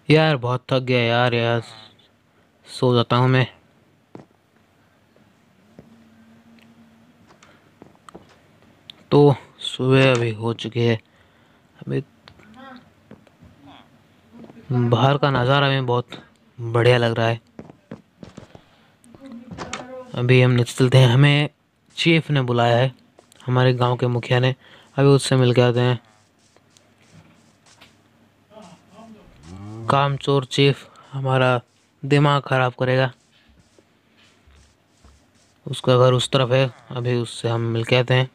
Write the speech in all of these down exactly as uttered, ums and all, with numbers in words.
यार बहुत थक गया यार यार सो जाता हूँ मैं। तो सुबह अभी हो चुकी है। अभी बाहर का नज़ारा में बहुत बढ़िया लग रहा है। अभी हम नीचे चलते हैं, हमें चीफ ने बुलाया है, हमारे गांव के मुखिया ने। अभी उससे मिल के आते हैं। कामचोर चीफ हमारा दिमाग खराब करेगा। उसका घर उस तरफ है, अभी उससे हम मिल के आते हैं।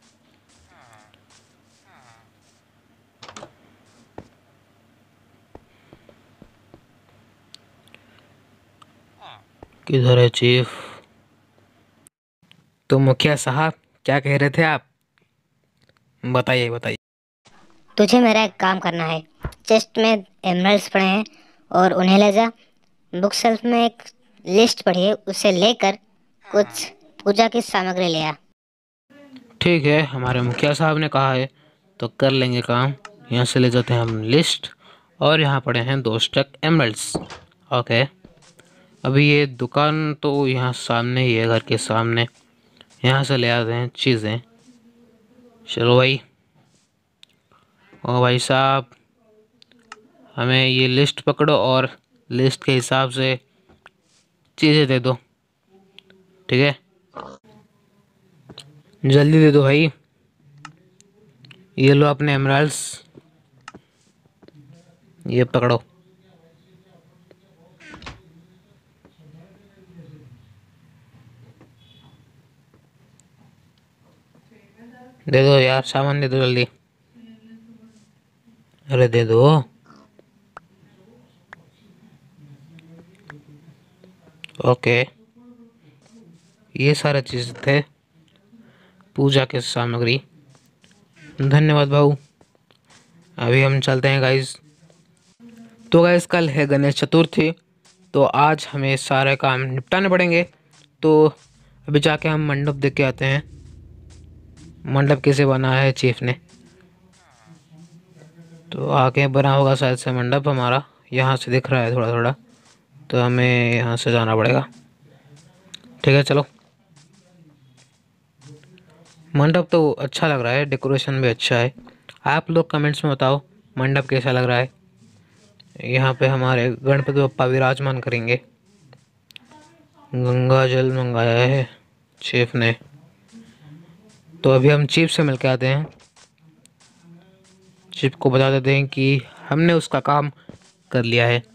किधर है चीफ? तो मुखिया साहब क्या कह रहे थे आप? बताइए बताइए। तुझे मेरा एक काम करना है। चेस्ट में एमरल्ड्स पड़े हैं और उन्हें ले जा। बुक शेल्फ में एक लिस्ट पड़ी है, उसे लेकर कुछ पूजा की सामग्री ले आ। ठीक है, हमारे मुखिया साहब ने कहा है तो कर लेंगे काम। यहाँ से ले जाते हैं हम लिस्ट, और यहाँ पड़े हैं दो स्टक एमरल्ड्स। ओके, अभी ये दुकान तो यहाँ सामने ही है, घर के सामने। यहाँ से ले आते हैं चीज़ें। चलो भाई। ओ भाई साहब, हमें ये लिस्ट पकड़ो और लिस्ट के हिसाब से चीज़ें दे दो, ठीक है? जल्दी दे दो भाई। ये लो अपने एमरल्ड्स, ये पकड़ो। दे दो यार, सामान दे दो जल्दी। अरे दे दो। ओके, ये सारे चीज़ थे, पूजा के सामग्री। धन्यवाद भाऊ। अभी हम चलते हैं गाइस। तो गाइस कल है गणेश चतुर्थी, तो आज हमें सारे काम निपटाने पड़ेंगे। तो अभी जाके हम मंडप देख के आते हैं। मंडप कैसे बना है चीफ ने, तो आगे बना होगा शायद से मंडप हमारा। यहाँ से दिख रहा है थोड़ा थोड़ा, तो हमें यहाँ से जाना पड़ेगा। ठीक है चलो। मंडप तो अच्छा लग रहा है, डेकोरेशन भी अच्छा है। आप लोग कमेंट्स में बताओ मंडप कैसा लग रहा है। यहाँ पे हमारे गणपति बप्पा विराजमान करेंगे। गंगा जल मंगाया है चीफ ने, तो अभी हम चीफ से मिल के आते हैं। चीफ को बता देते हैं कि हमने उसका काम कर लिया है।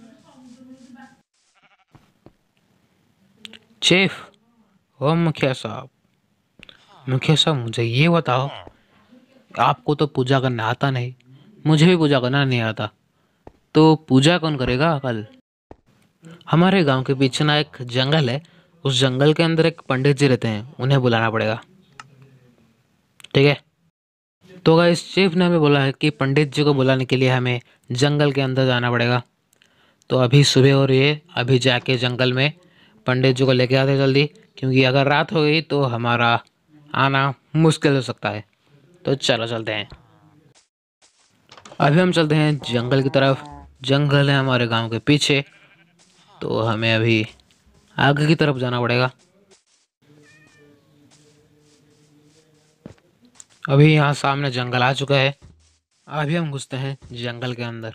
चीफ, ओ मुखिया साहब, मुखिया साहब मुझे ये बताओ, आपको तो पूजा करना आता नहीं, मुझे भी पूजा करना नहीं आता, तो पूजा कौन करेगा कल? हमारे गांव के पीछे ना एक जंगल है, उस जंगल के अंदर एक पंडित जी रहते हैं, उन्हें बुलाना पड़ेगा। ठीक है? तो गाइस चीफ ने हमें बोला है कि पंडित जी को बुलाने के लिए हमें जंगल के अंदर जाना पड़ेगा। तो अभी सुबह हो रही है, अभी जाके जंगल में पंडित जी को लेके आते जल्दी, क्योंकि अगर रात हो गई तो हमारा आना मुश्किल हो सकता है। तो चलो चलते हैं। अभी हम चलते हैं जंगल की तरफ। जंगल है हमारे गांव के पीछे, तो हमें अभी आगे की तरफ जाना पड़ेगा। अभी यहाँ सामने जंगल आ चुका है। अभी हम घुसते हैं जंगल के अंदर।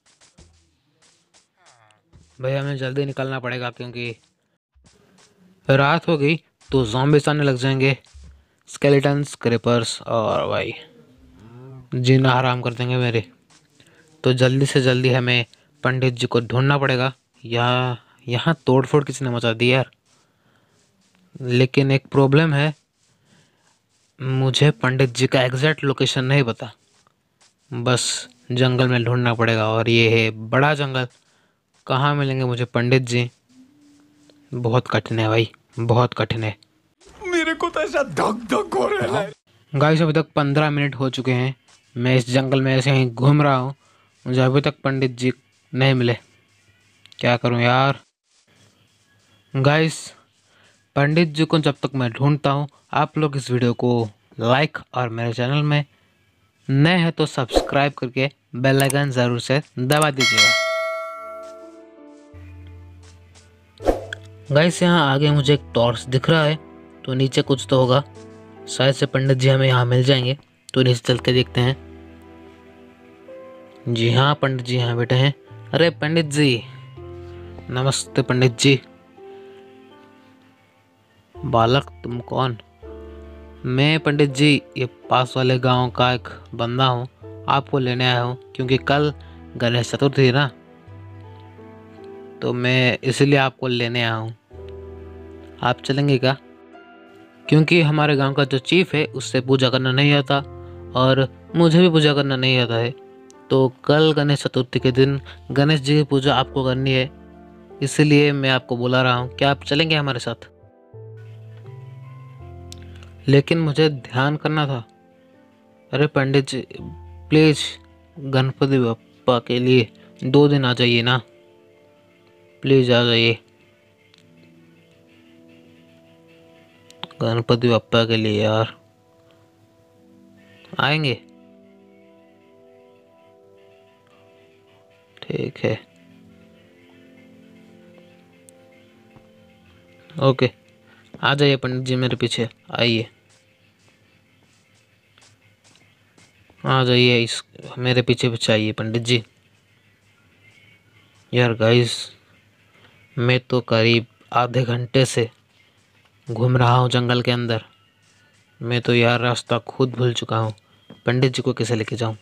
भाई हमें जल्दी निकलना पड़ेगा, क्योंकि रात हो गई तो ज़ॉम्बीज़ आने लग जाएंगे, स्केलेटन्स, क्रीपर्स, और भाई जीना हराम कर देंगे मेरे। तो जल्दी से जल्दी हमें पंडित जी को ढूंढना पड़ेगा। यहाँ यहाँ तोड़ फोड़ किसने मचा दी यार? लेकिन एक प्रॉब्लम है, मुझे पंडित जी का एग्जैक्ट लोकेशन नहीं पता। बस जंगल में ढूंढना पड़ेगा, और ये है बड़ा जंगल। कहाँ मिलेंगे मुझे पंडित जी? बहुत कठिन है भाई, बहुत कठिन है। मेरे को तो ऐसा धक धक हो रहा है। गाइस अभी तक पंद्रह मिनट हो चुके हैं, मैं इस जंगल में ऐसे ही घूम रहा हूँ, मुझे अभी तक पंडित जी नहीं मिले। क्या करूँ यार? गाइस पंडित जी को जब तक मैं ढूंढता हूँ, आप लोग इस वीडियो को लाइक और मेरे चैनल में नए हैं तो सब्सक्राइब करके बेल आइकन ज़रूर से दबा दीजिएगा। गाइस यहाँ आगे मुझे एक टॉर्च दिख रहा है, तो नीचे कुछ तो होगा। शायद से पंडित जी हमें यहाँ मिल जाएंगे, तो नीचे चल के देखते हैं। जी हाँ, पंडित जी यहाँ बैठे हैं। अरे पंडित जी, नमस्ते पंडित जी। बालक तुम कौन? मैं पंडित जी ये पास वाले गांव का एक बंदा हूँ, आपको लेने आया हूँ क्योंकि कल गणेश चतुर्थी है ना, तो मैं इसलिए आपको लेने आया हूँ। आप चलेंगे क्या? क्योंकि हमारे गांव का जो चीफ है उससे पूजा करना नहीं आता और मुझे भी पूजा करना नहीं आता है, तो कल गणेश चतुर्थी के दिन गणेश जी की पूजा आपको करनी है, इसलिए मैं आपको बुला रहा हूँ। क्या आप चलेंगे हमारे साथ? लेकिन मुझे ध्यान करना था। अरे पंडित जी प्लीज गणपति बप्पा के लिए दो दिन आ जाइए ना, प्लीज आ जाइए गणपति बप्पा के लिए यार। आएंगे? ठीक है, ओके आ जाइए पंडित जी मेरे पीछे आइए, आ जाइए इस मेरे पीछे पीछे आइए पंडित जी। यार गाइस, मैं तो करीब आधे घंटे से घूम रहा हूँ जंगल के अंदर, मैं तो यार रास्ता खुद भूल चुका हूँ। पंडित जी को कैसे लेके जाऊँ?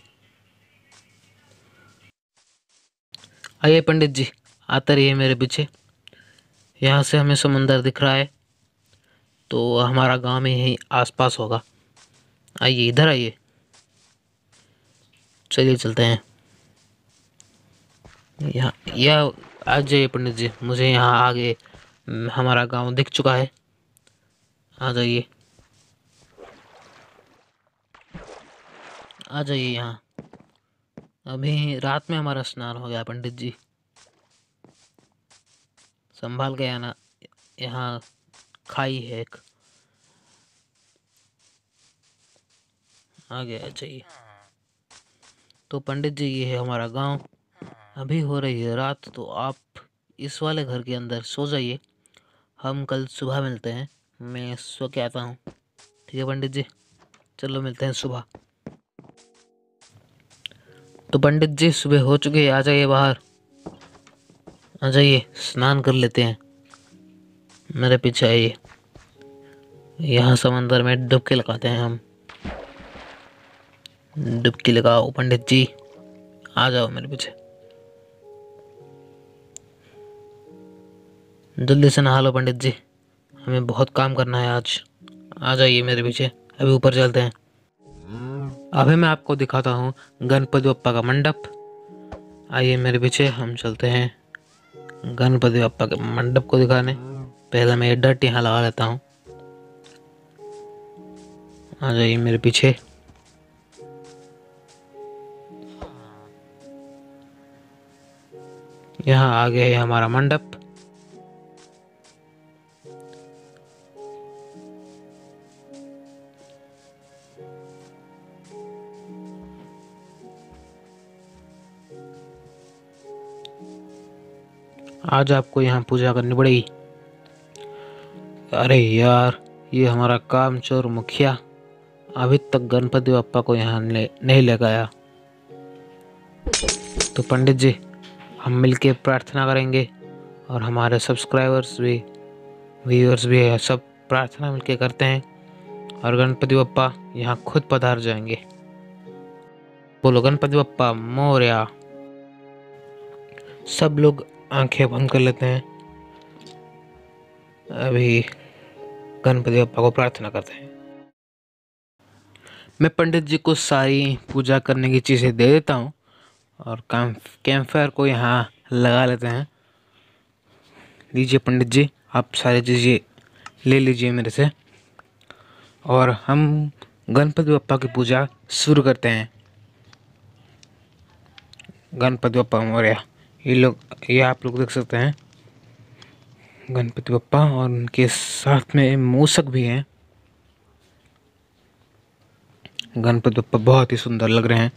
आइए पंडित जी, आते रहिए मेरे पीछे। यहाँ से हमें समुंदर दिख रहा है, तो हमारा गांव में यहीं आसपास होगा। आइए इधर आइए, चलिए चलते हैं। यहाँ यह आ जाइए पंडित जी, मुझे यहाँ आगे हमारा गांव दिख चुका है, आ जाइए आ जाइए यहाँ। अभी रात में हमारा स्नान हो गया पंडित जी, संभाल के आना, यहाँ खाई है एक, आगे आ जाइए। तो पंडित जी ये है हमारा गांव। अभी हो रही है रात, तो आप इस वाले घर के अंदर सो जाइए, हम कल सुबह मिलते हैं। मैं सो के आता हूँ, ठीक है पंडित जी? चलो मिलते हैं सुबह। तो पंडित जी सुबह हो चुकी है, आ जाइए बाहर, आ जाइए स्नान कर लेते हैं, मेरे पीछे आइए। यहाँ समंदर में डुबकी लगाते हैं हम, डुबकी लगाओ पंडित जी, आ जाओ मेरे पीछे, जल्दी से नहा लो पंडित जी, हमें बहुत काम करना है आज। आ जाइए मेरे पीछे, अभी ऊपर चलते हैं। अभी मैं आपको दिखाता हूँ गणपति बप्पा का मंडप। आइए मेरे पीछे, हम चलते हैं गणपति बप्पा के मंडप को दिखाने। पहले मैं ये डट यहाँ लगा लेता हूँ, आ जाइए मेरे पीछे। यहाँ आगे है हमारा मंडप। आज आपको यहाँ पूजा करनी पड़ेगी। अरे यार, ये हमारा कामचोर मुखिया अभी तक गणपति बप्पा को यहाँ ले, नहीं ले गया। तो पंडित जी हम मिलके प्रार्थना करेंगे, और हमारे सब्सक्राइबर्स भी, व्यूअर्स भी है, सब प्रार्थना मिलके करते हैं, और गणपति बप्पा यहाँ खुद पधार जाएंगे। बोलो गणपति बप्पा मोरया। सब लोग आंखें बंद कर लेते हैं, अभी गणपति बप्पा को प्रार्थना करते हैं। मैं पंडित जी को सारी पूजा करने की चीज़ें दे देता हूँ, और कैंप फायर को यहाँ लगा लेते हैं। लीजिए पंडित जी, आप सारी चीज़ें ले लीजिए मेरे से, और हम गणपति बप्पा की पूजा शुरू करते हैं। गणपति बप्पा मोरया। ये लोग, ये आप लोग देख सकते हैं गणपति बप्पा, और उनके साथ में मूषक भी हैं। गणपति बप्पा बहुत ही सुंदर लग रहे हैं।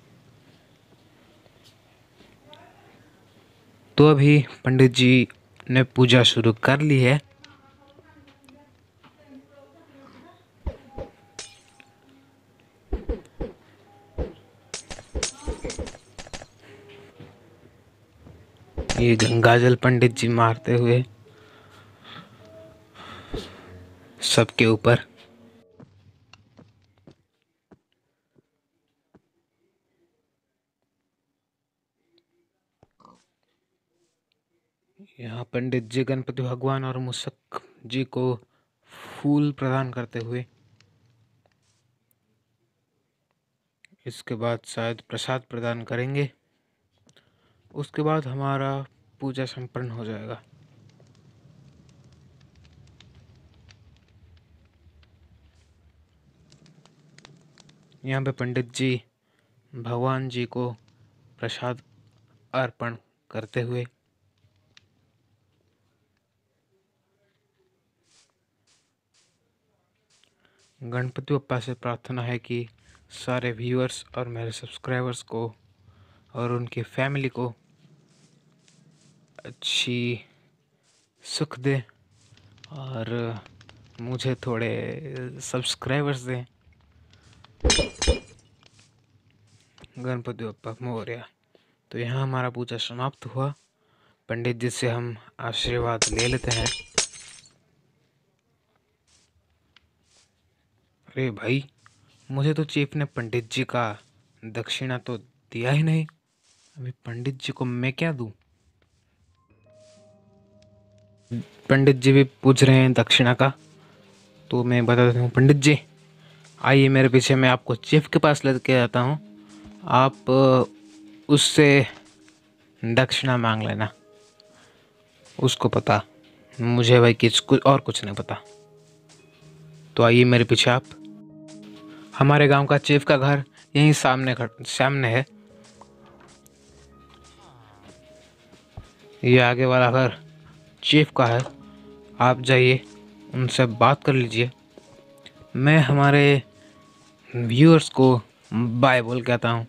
तो अभी पंडित जी ने पूजा शुरू कर ली है। ये गंगाजल पंडित जी मारते हुए सबके ऊपर। यहाँ पंडित जी गणपति भगवान और मूषक जी को फूल प्रदान करते हुए। इसके बाद शायद प्रसाद प्रदान करेंगे। उसके बाद हमारा पूजा संपन्न हो जाएगा। यहाँ पे पंडित जी भगवान जी को प्रसाद अर्पण करते हुए। गणपति बप्पा से प्रार्थना है कि सारे व्यूअर्स और मेरे सब्सक्राइबर्स को और उनकी फैमिली को अच्छी सुख दे और मुझे थोड़े सब्सक्राइबर्स दें। गणपति बप्पा मोरया। तो यहाँ हमारा पूजा समाप्त हुआ। पंडित जी से हम आशीर्वाद ले लेते हैं। अरे भाई, मुझे तो चीफ ने पंडित जी का दक्षिणा तो दिया ही नहीं। अभी पंडित जी को मैं क्या दूं? पंडित जी भी पूछ रहे हैं दक्षिणा का, तो मैं बता देता हूँ। पंडित जी आइए मेरे पीछे, मैं आपको चीफ के पास लेके जाता हूँ। आप उससे दक्षिणा मांग लेना। उसको पता, मुझे भाई किस कुछ और कुछ नहीं पता। तो आइए मेरे पीछे आप। हमारे गांव का चीफ का घर यहीं सामने सामने है। ये आगे वाला घर चीफ का है। आप जाइए, उनसे बात कर लीजिए। मैं हमारे व्यूअर्स को बाय बोल के आता हूँ।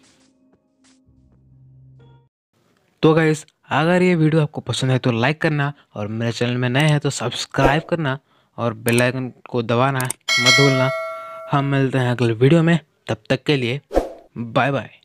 तो गाइस, अगर ये वीडियो आपको पसंद है तो लाइक करना, और मेरे चैनल में नए हैं तो सब्सक्राइब करना और बेल आइकन को दबाना मत भूलना। हम मिलते हैं अगले वीडियो में, तब तक के लिए बाय बाय।